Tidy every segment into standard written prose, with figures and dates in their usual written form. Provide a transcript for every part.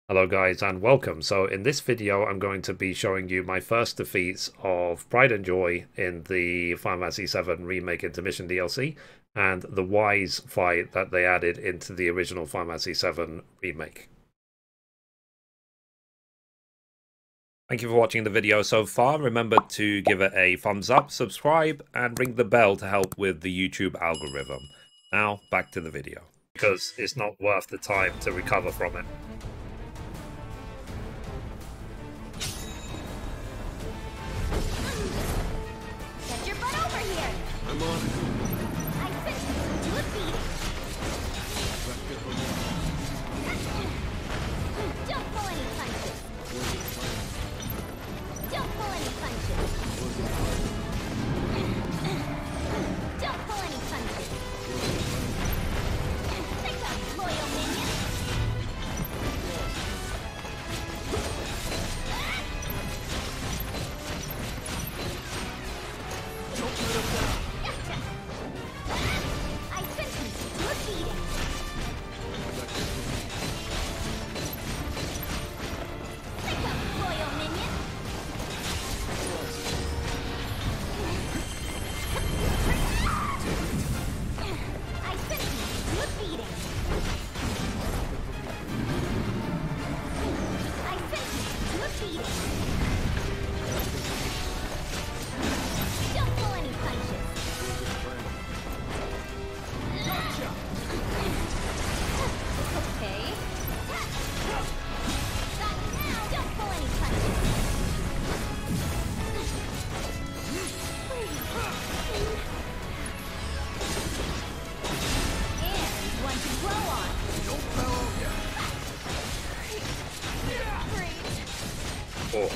Hello guys and welcome. So in this video I'm going to be showing you my first defeats of Pride and Joy in the Final Fantasy VII Remake Intermission DLC and the Wise fight that they added into the original Final Fantasy VII Remake. Thank you for watching the video so far. Remember to give it a thumbs up, subscribe and ring the bell to help with the YouTube algorithm. Now back to the video. Because it's not worth the time to recover from it. Get your butt over here! I'm on it. I sent you to a beating! Don't pull any punches! Don't pull any punches! Don't pull any punches! Think up, loyal minion! Gotcha! I sent you to a beating! Think up, loyal minion! I sent you to a beating! I sent you to a beating! Don't pull any punches! Okay. Stop now! Don't pull any punches! And one to grow on! Great. Oh.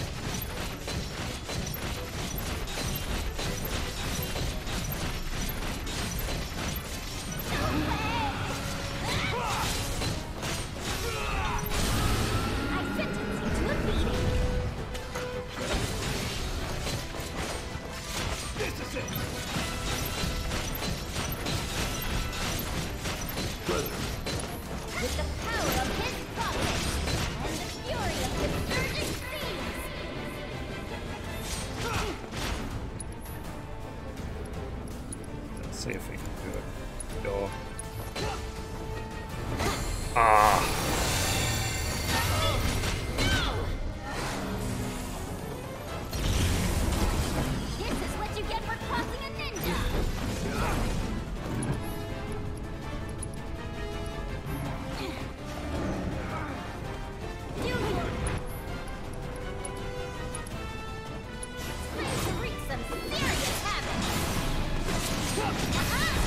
I sentence you to a beating. This is it. With the power of his prophet and the fury of his surging seas. Let's see if we can do it. Sure. Ah. This is what you get for crossing a ninja. Do you plan to wreak some serious havoc? Aha!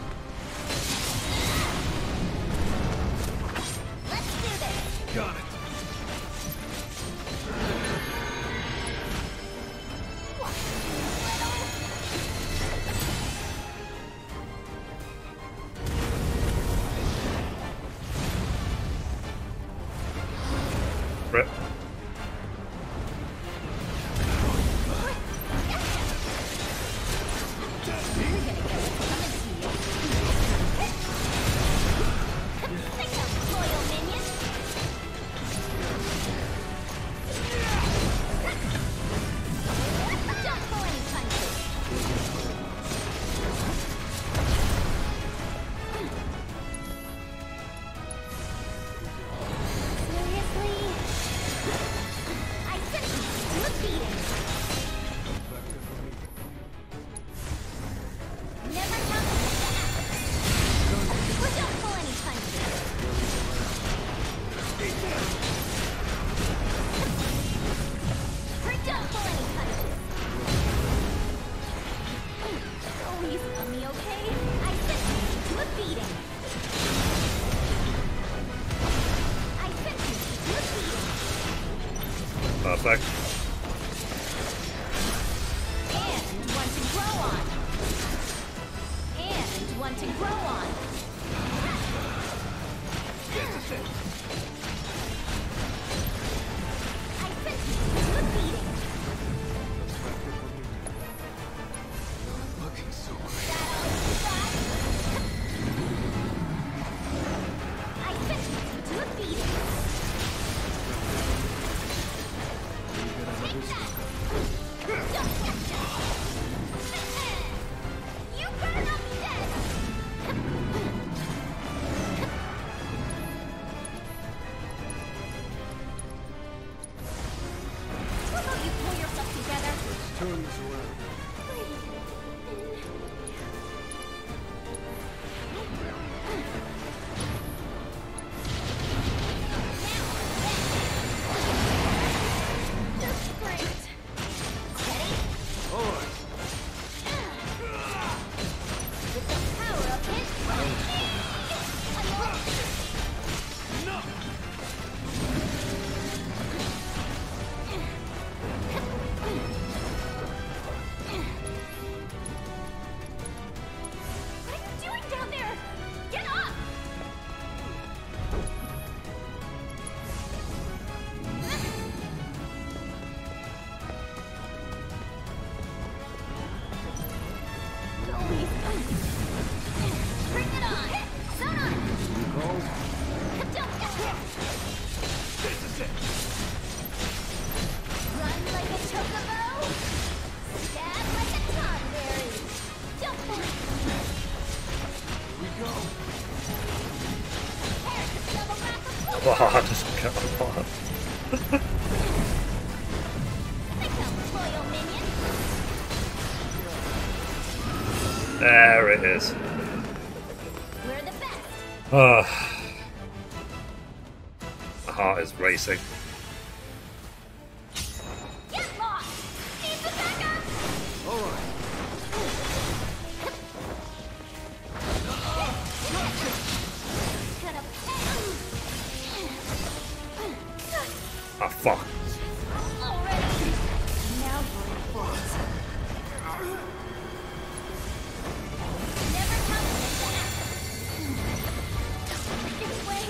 Let's do this. Got it. What, little? Rip. You're gonna get what's coming to you. Think up, loyal minion. Don't pull any punches. Seriously? I sent you to a beating. Never count the axe. But don't pull any punches. Or don't pull any punches. Oh, easy on me, okay? I sent you to a beating. I sent you to a beating. Perfect. And one to grow on. And one to grow on. I sent you to a beating. Looking so great. Shadow, shot. I sent you to a beating. The heart doesn't get apart. Come, loyal minion. There it is. We're the best. My heart is racing. Get lost. Need the backup. All right. Gonna Ah, fuck. already. Now we're in force. Never comes to that. Give way.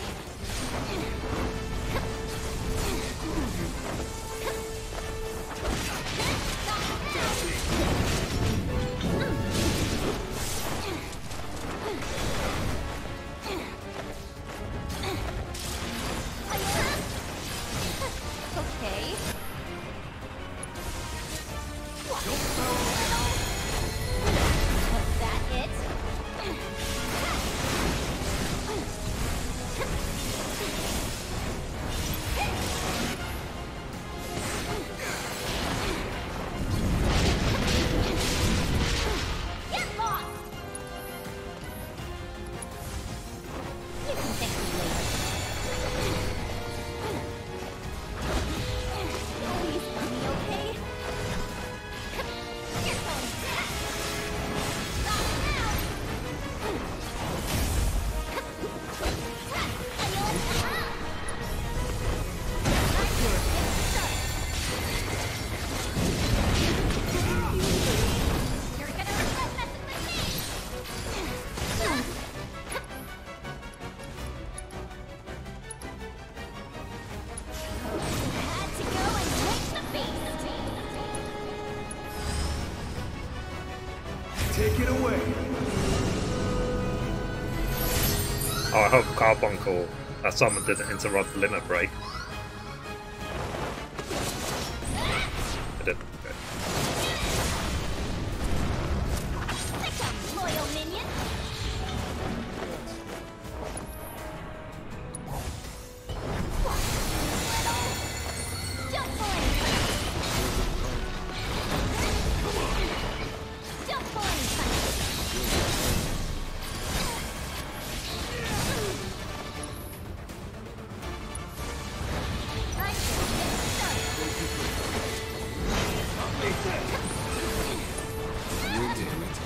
Okay. Was that it? Get lost! You can thank me later. Please let me, okay? You're going back! Stop now! You're gonna regret messing with me! Had to go and take the beast! Take it away. Oh, I hope Carbuncle, someone didn't interrupt the limit break. I didn't. Okay. Come, loyal minion! Don't pull any punches! Don't pull any punches! I should get started! Take that. You did it.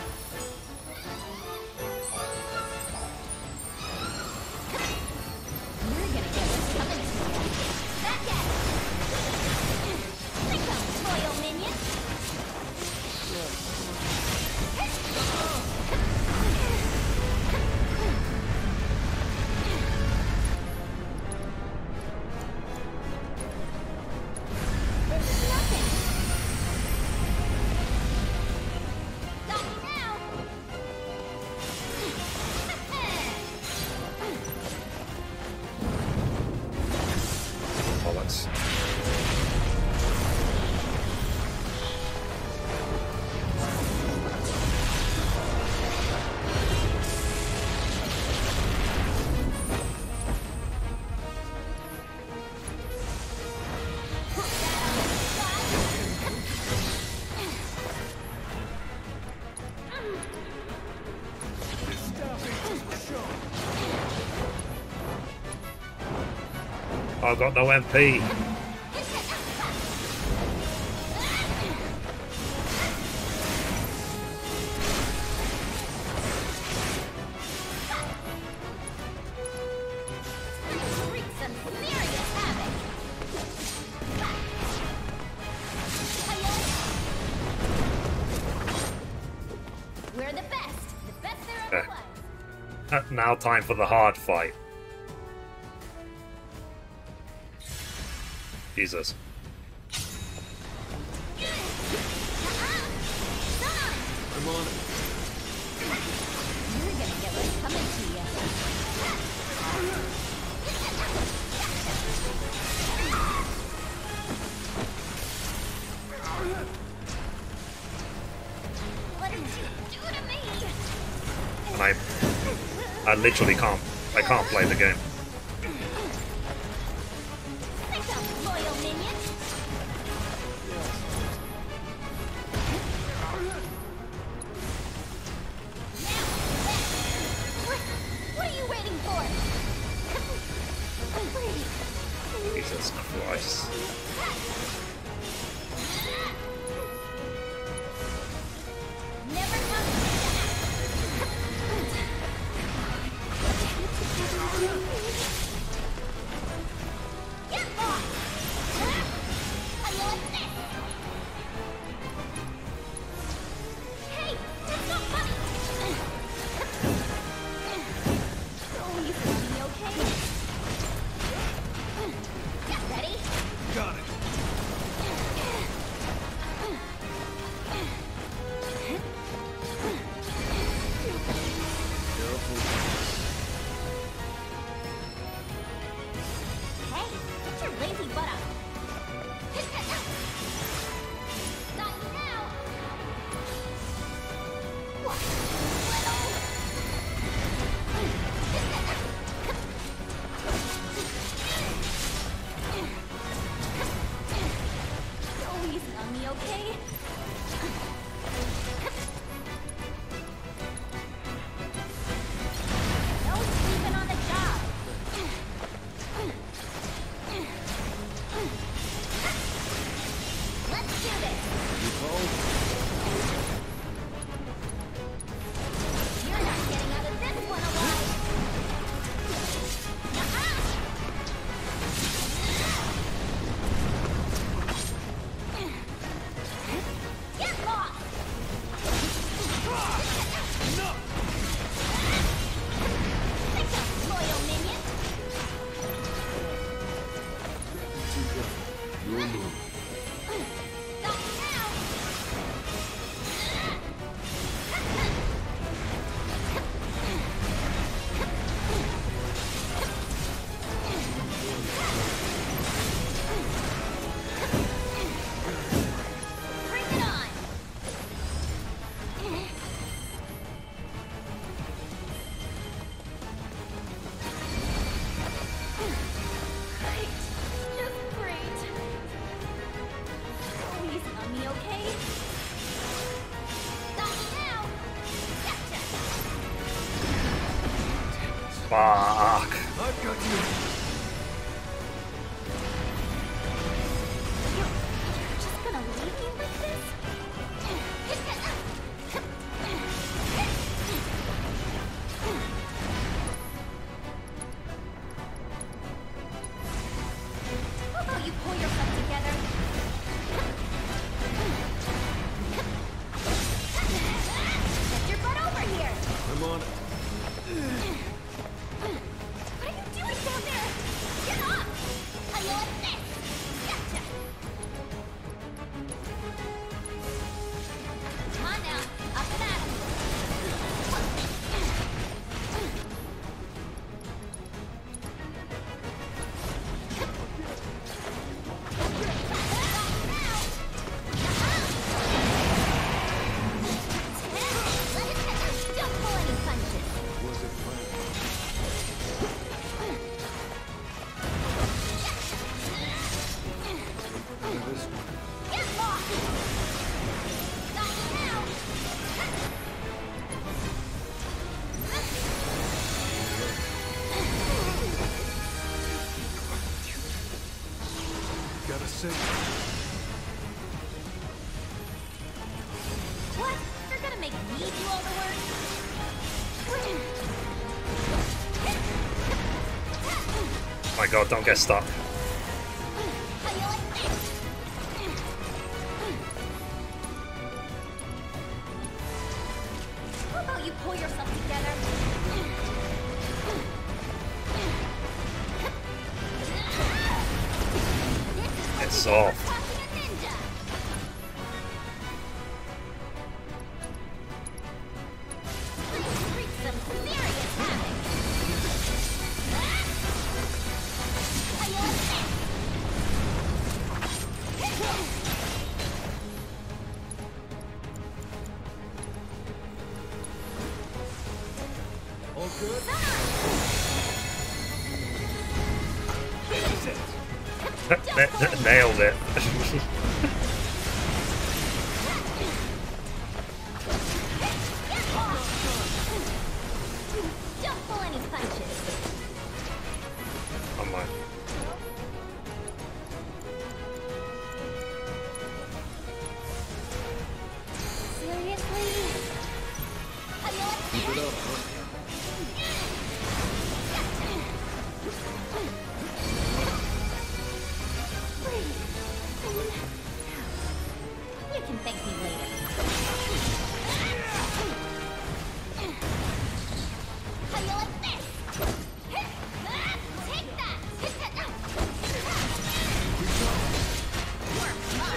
You're gonna get what's coming to you. Back at it! Come, loyal minion! It's nothing! Stop now! Bollocks. I've got no MP. Wreak some serious havoc! We're the best! The best there ever Okay. was! Now time for the hard fight. Jesus. I'm on it. You're gonna get what's coming to you. What did you do to me? And I literally can't. I can't play the game. Jesus Christ. Never come. Get lost. How do you like this? Hey, that's not funny. Oh, you feeling me okay? Get ready. Got it. Hey, get your lazy butt up. Not you now. What? Go easy on me, okay? No sleeping on the job. Let's do this. You called? You're not getting out of this one alive. Get lost. No! Pick up, loyal minion. Your move. Not now. Bring it on. Great. Just great. Go easy on me, okay? Not now. Gotcha. Fuck. I've got you. You're just gonna leave me like this? How about you pull yourself together? Get your butt over here! I'm on it. What are you doing down there? Get up! How you like this? Gotcha! Come on now, up and at 'em. Don't pull any punches. Was it planned? This one. Get lost! Not now! Gotta say, What? You're gonna make me do all the work? My god, don't get stuck. How you like this? How about you pull yourself together? This is what It's you get soft. for crossing a ninja. Let's wreak some serious havoc. How you like this? all good? Nailed it. Don't pull any punches. On my.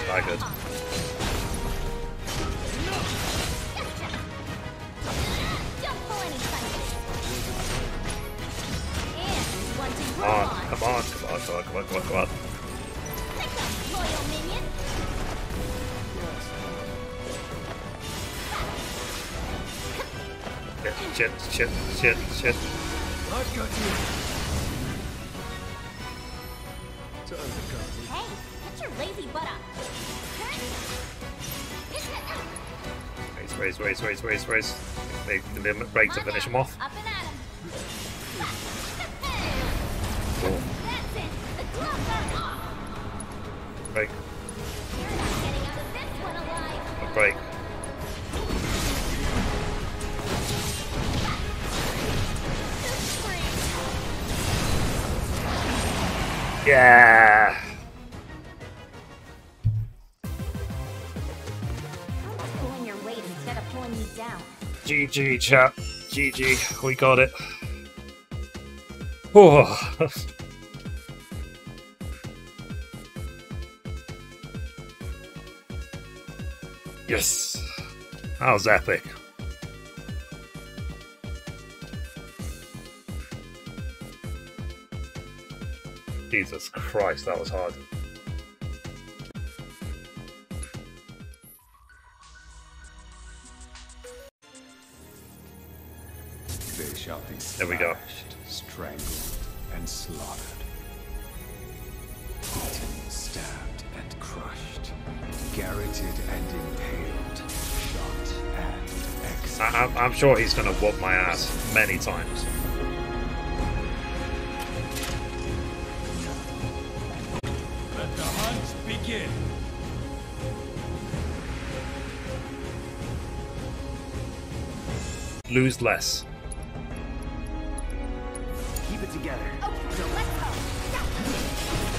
that good. Don't pull any punches. And one to Come grow on, on. come on, come on, come on, come on, come on, come on. Pick up, loyal minion. Shit, shit, shit, shit. I've got you. Time to copy. Hey, get your lazy butt up. Race. Make the break to finish him off. Up and at him. Oh, That's it. The gloves are off. break, You're not getting out of this one alive. break. Yeah! I'm pulling your weight instead of pulling you down. GG, chat. GG. We got it. Oh. Yes. That was epic. Jesus Christ, that was hard. They shall be There we go. slashed, strangled, and slaughtered. Beaten, stabbed, and crushed. Garroted and impaled. Shot and executed. I'm sure he's gonna whoop my ass many times. Let the hunt begin. Lose less. Keep it together. Okay, so let's go.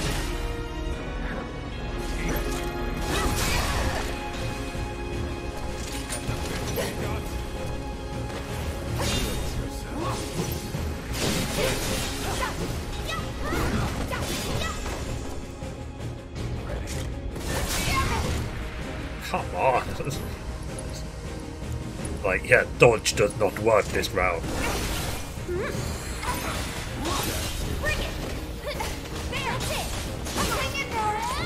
Come on. Like, yeah, dodge does not work this round. Bring it. That's it. Bring it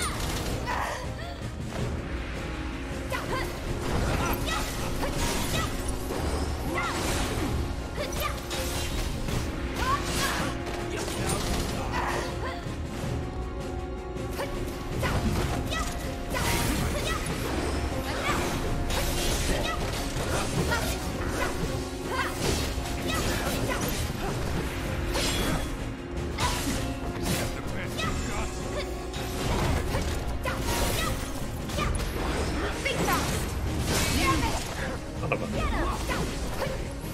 Son of a-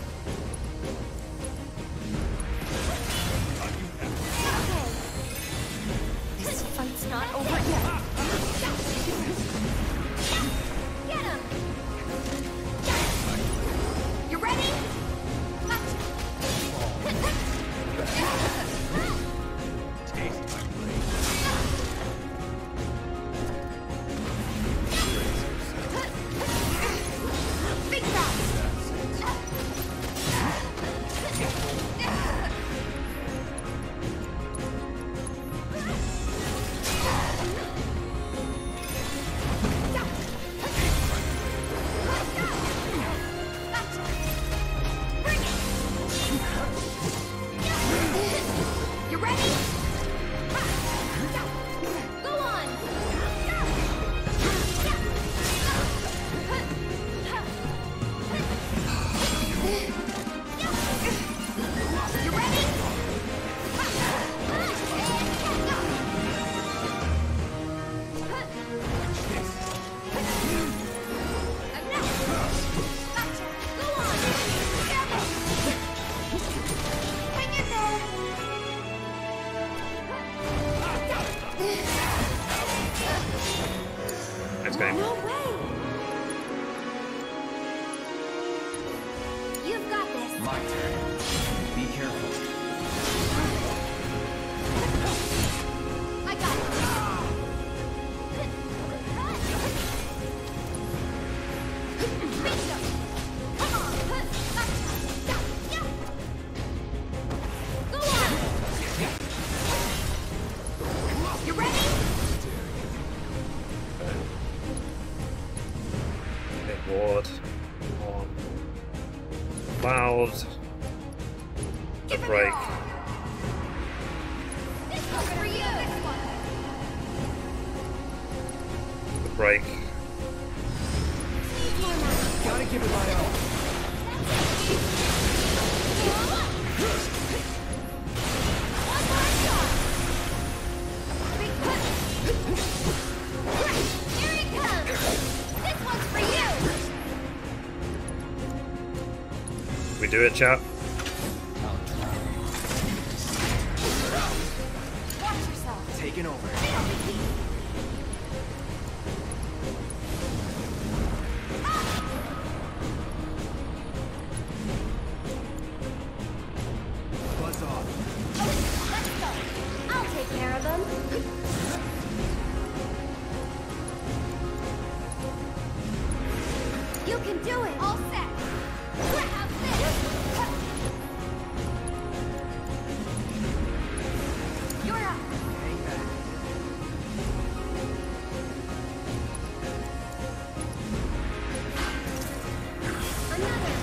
This fight's not over yet. Get him! You ready? Big You ready? Go on! You ready? Go on! Hang in there! Next game. No way! You've got this. My turn. Be careful. I got it. Loud. The break. This one's for you. The break. Need more money. Gotta give it my all. One more shot. Big push. Here it comes. This one's for you. We do it, chat. Watch yourself. Taking over. Buzz off. Let's go. I'll take care of them. You can do it. All set. How's this? You're up. Hang back. Another.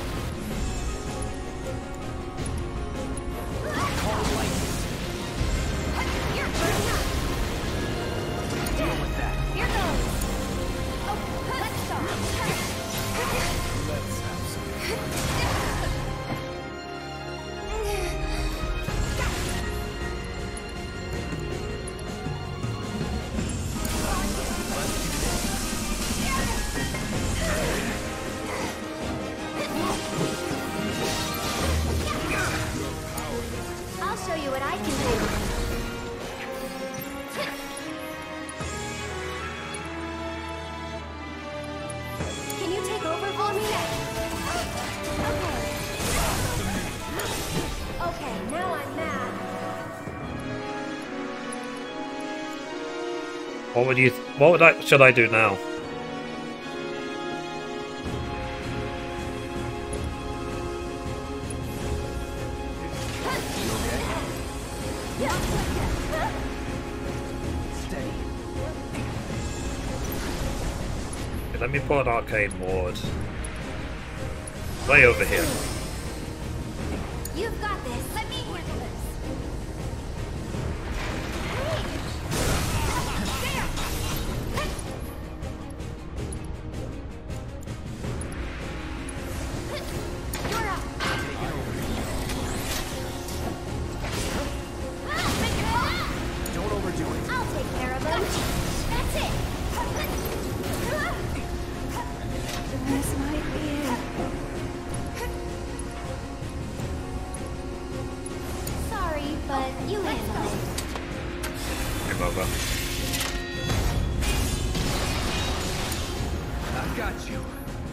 You're burning up. Deal with that. Here goes. Oh, let's go. Let's have some. I'll show you what I can do. Can you take over for me? Okay. Okay, now I'm mad. Should I do now? Steady. Okay, let me put an arcane ward way over here. You've got this. Let me handle this. You're up. Don't overdo it. I'll take care of them. That's it. This might be it. Sorry, but you handle it. Game over. I got you.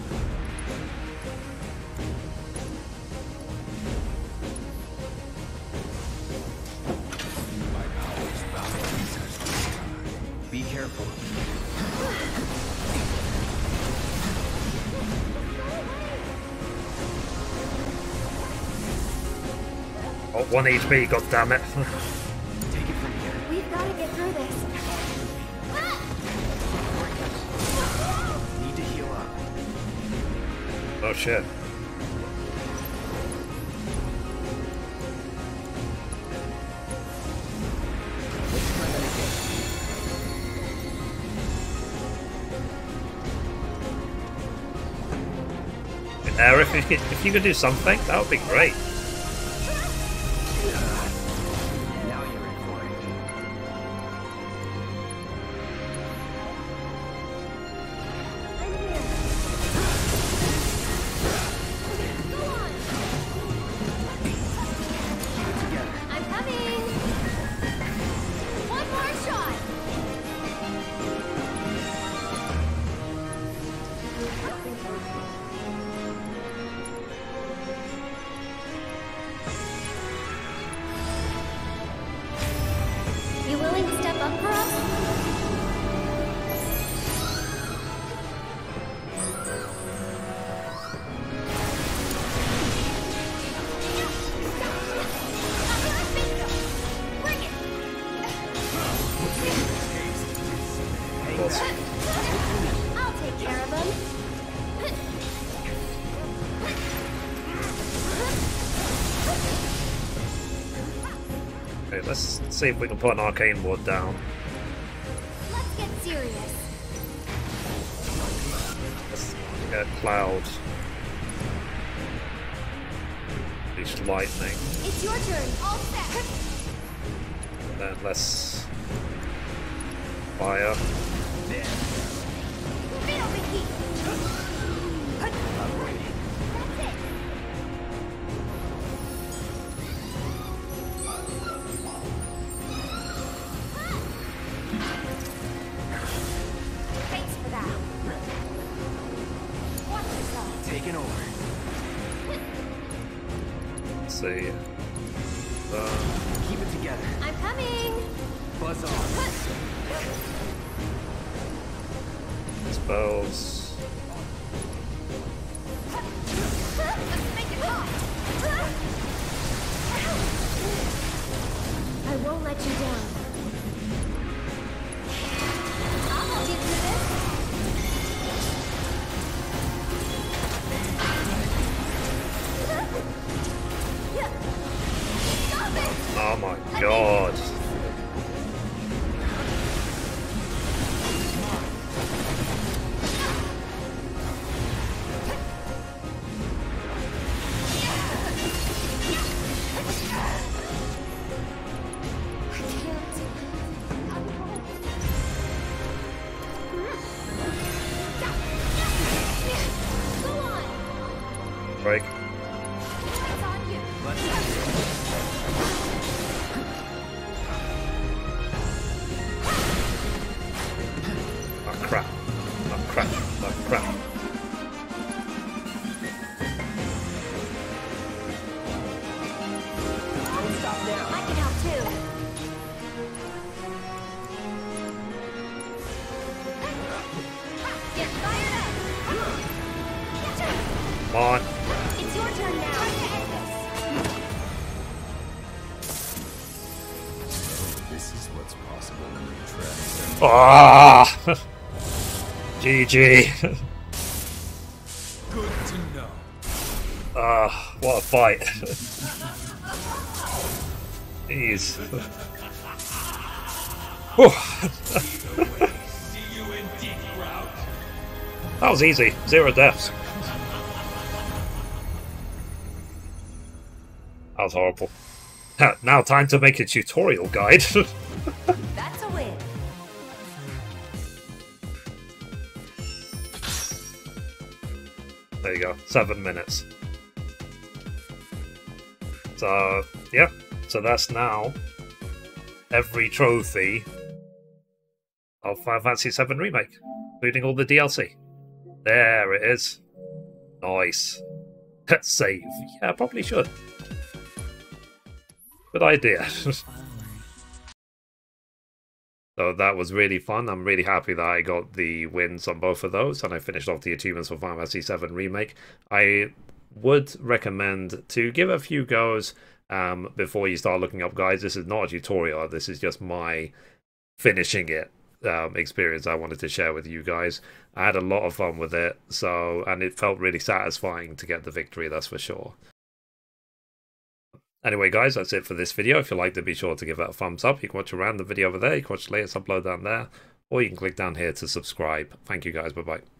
My powers bound as the sky. Be careful. Oh, 1 HP, god damn it. Take it from here. We've got to get through this. Need to heal up. Oh shit. Let's try that again. Air, if you could do something, that would be great. Now you're in for it. I'm here. Go on. Keep it together. I'm coming. One more shot. You willing to step up for us? Bring it. Awesome. I'll take care of them. Okay, let's see if we can put an arcane ward down. Let's get serious. Let's get Cloud. Unleash lightning. It's your turn. All set. And then let's fire. Fatal repeat. That's it. Thanks for that. Watch yourself. Taking over. Let's see. Keep it together. I'm coming. Buzz off. Spells. Let's make it hot. I won't let you down. I'll hold you through this. Stop it! Oh my god. Go on. Break. It's on you. Oh crap. Oh crap. Oh crap. Don't stop now. I can help too. Get fired up. Come on. It's your turn now. Time to end this. This is what's possible when you transcend. Ah! GG. Good to know. Ah, what a fight. Jeez. Whew. See you in deep route. That was easy. 0 deaths. That was horrible. Now time to make a tutorial guide. That's a win. There you go. 7 minutes. So, yeah. So that's now every trophy of Final Fantasy VII Remake, including all the DLC. There it is. Nice. Save. Yeah, I probably should. Good idea. So that was really fun. I'm really happy that I got the wins on both of those, and I finished off the achievements for Final Fantasy VII Remake. I would recommend to give a few goes before you start looking up guides. This is not a tutorial. This is just my finishing it experience I wanted to share with you guys. I had a lot of fun with it, and it felt really satisfying to get the victory, that's for sure. Anyway, guys, that's it for this video. If you liked it, be sure to give it a thumbs up. You can watch a random video over there. You can watch the latest upload down there. Or you can click down here to subscribe. Thank you, guys. Bye-bye.